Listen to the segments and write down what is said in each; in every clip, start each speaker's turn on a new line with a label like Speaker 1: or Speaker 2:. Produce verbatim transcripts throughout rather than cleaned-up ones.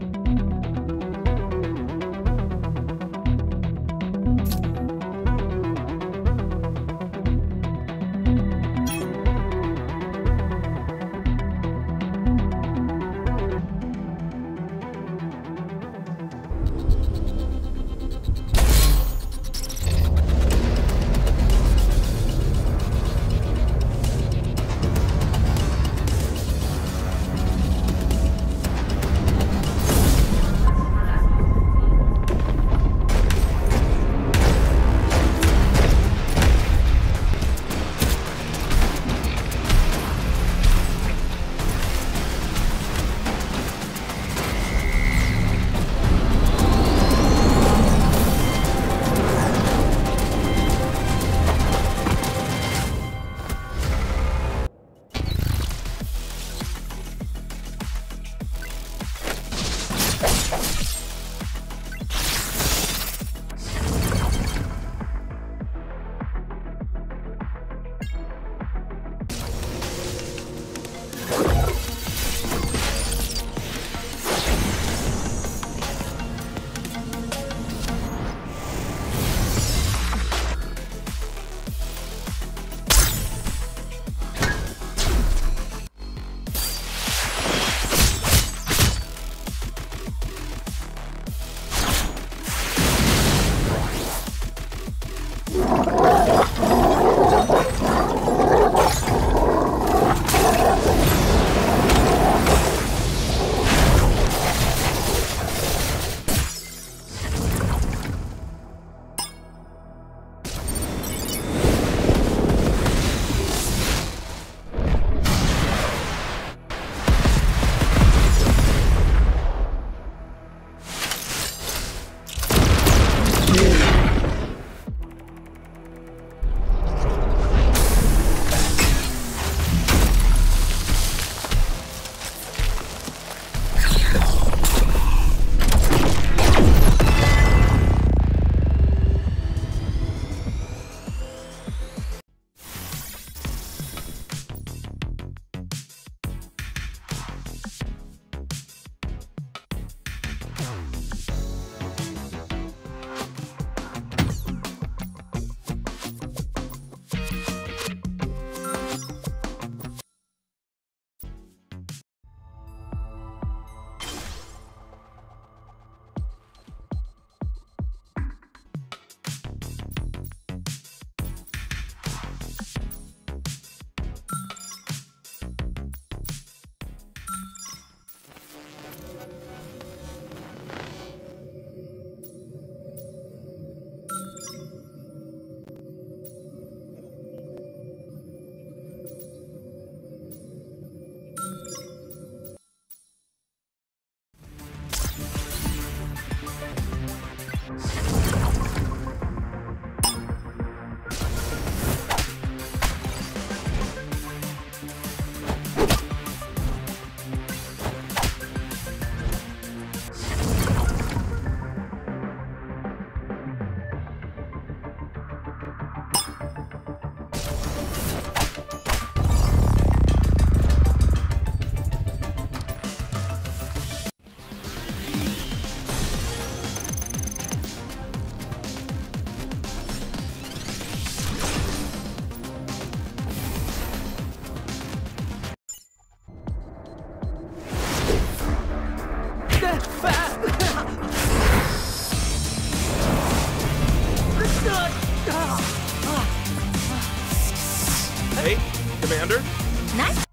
Speaker 1: Hey, Commander?
Speaker 2: Nice.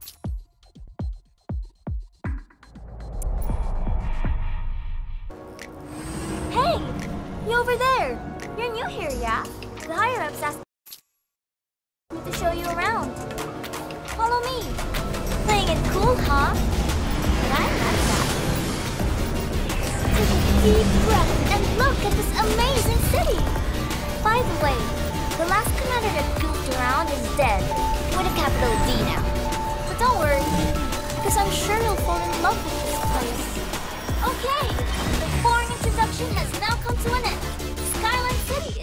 Speaker 2: Hey, you over there. You're new here, yeah? The higher-ups asked me to show you around. Follow me. Playing it cool, huh? But I like that. Take a deep breath and look at this amazing city. By the way, the last commander that goofed around is dead, with a capital D now. But don't worry, because I'm sure you'll fall in love with this place. Okay, the boring introduction has now come to an end. Skyline City is...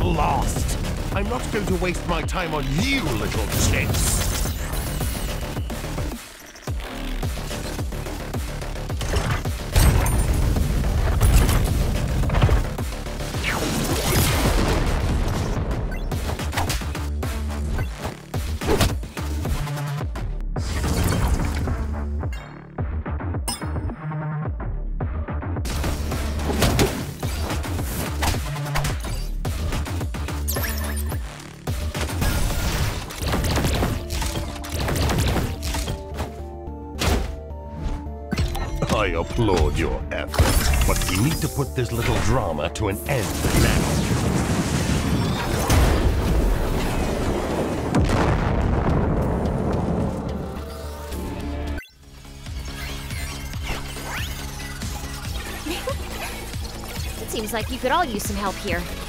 Speaker 3: lost. I'm not going to waste my time on you, little chicks. I applaud your effort, but we need to put this little drama to an end now.
Speaker 4: It seems like you could all use some help here.